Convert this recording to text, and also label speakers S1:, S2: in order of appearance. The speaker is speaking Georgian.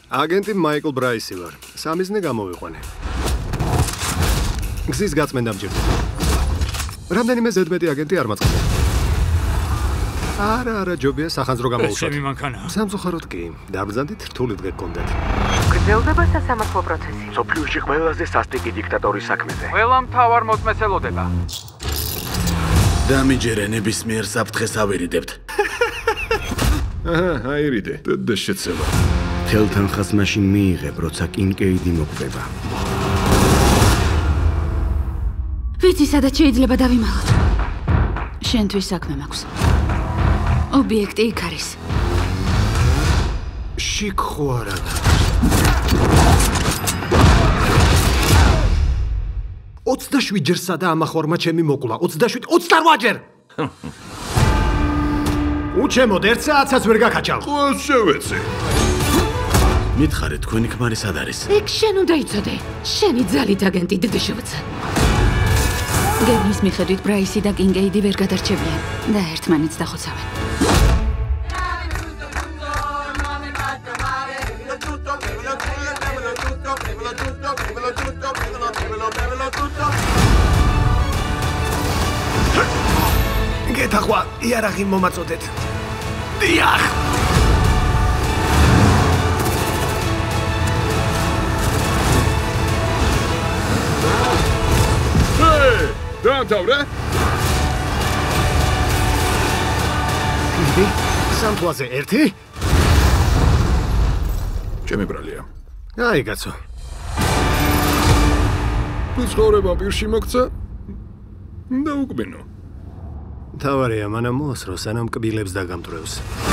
S1: აგენტი მაიკლ ბრაისი ვარ. სამიზნე გამოვიყვანე. გზის გაწმენდა მჭირდება. რამდენიმე ზედმეტი აგენტი არ მაწყდება. არა, ჯობია სახანძრო გამოუშვათ.
S2: ჩემი მანქანა.
S1: სამწუხაროდ კი, დაბრძანდით რთული დღე გქონდათ.
S3: გრძელდება სასამართლო პროცესი.
S4: სოფლიოში ყველაზე სასტიკი დიქტატორის საქმეზე.
S5: ყველა მთავარ მოწმეს ელოდება.
S4: დამიჯერე ნებისმიერ საფრთხეს ავირიდებთ.
S1: აირიდე და შეცევა.
S4: თელ თანხას მაშინ მიიღებ, როცა კინკეიდი მოკვდება.
S6: ვიცი, სადაც შეიძლება დავიმალოთ. შენთვის საქმე მაქვს. ობიექტი იქ არის.
S1: შიქ ხო არა. ოცდაშვიდ ჯერ სადა ამახორმა ჩემი მოკლა. 28 ჯერ. უჩემოდ ერთ საათსაც ვერ გაკაჩავ.
S4: ყოველს შევეცი. მითხარე, თქვენი ქმარი სად არის?
S6: ეგ შენ უნდა იცოდე. შენი ძალით აგენტი დდშვც. გეგმის მიხედვით ბრაისი და კინგეიდი ვერ გადარჩებიან და ერთმანეთს დახოცავენ.
S1: გეთახვა იარაღი მომაწოდეთ. დიახ.
S4: დაამთავრე?
S1: კიდე სამთვაზე ერთი?
S4: ჩემი ბრალია.
S1: აი კაცო.
S4: ცხოვრება პირში მოგცა? და უკბინო.
S1: თავარია მანამ მოასრო, სანამ კბილებს დაგამტვრევს.